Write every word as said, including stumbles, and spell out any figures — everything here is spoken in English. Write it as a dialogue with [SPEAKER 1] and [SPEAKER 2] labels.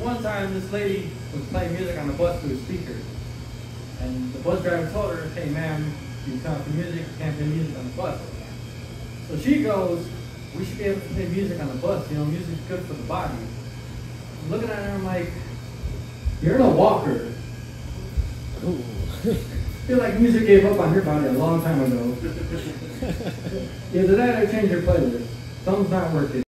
[SPEAKER 1] one time this lady was playing music on the bus through a speaker. And the bus driver told her, hey ma'am, you turn off the music, you can't play music on the bus. So she goes, we should be able to play music on the bus, you know, music's good for the body. I'm looking at her, I'm like, you're in a walker.
[SPEAKER 2] Ooh.
[SPEAKER 1] I feel like music gave up on your body a long time ago. Either that or change your playlist. Something's not working.